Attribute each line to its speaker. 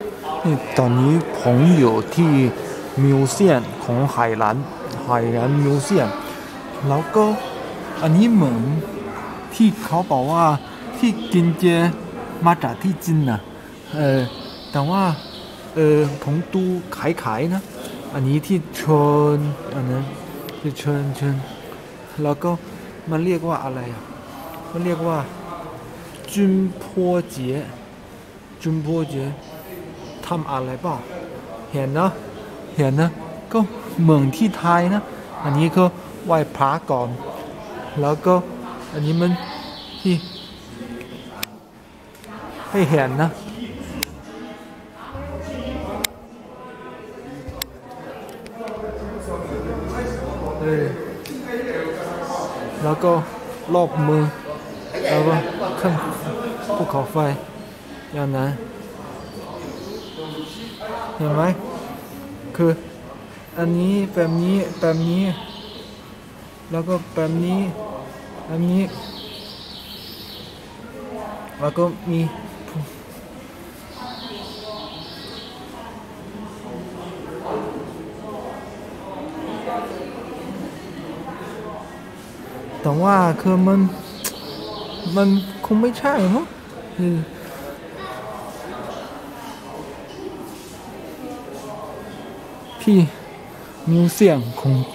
Speaker 1: นี่ตอนนี้ผมอยู่ที่มิวเซียมของไหหลานมิวเซียมแล้วก็อันนี้เหมือนที่เขาบอกว่าที่กินเจมาจากที่จีนนะแต่ว่าผมดูขายนะอันนี้ที่เชิญอันนั้นที่เชิญแล้วก็มันเรียกว่าอะไรอ่ะมันเรียกว่าจุนพัวเจี๋ยจุนพัวเจี๋ยทำอะไรเปล่าเห็นนะก็เหมือนที่ไทยนะอันนี้ก็ไหว้พระก่อนแล้วก็อันนี้มันที่ให้เห็นนะแล้วก็รอบมือแล้วก็ขึ้นภูเขาไฟอย่างนั้นเห็นไหมคืออันนี้แบบนี้แล้วก็แบบนี้อันนี้แล้วก็มีแต่ว่าคือมันคงไม่ใช่มั้งที่มิวเซียมของ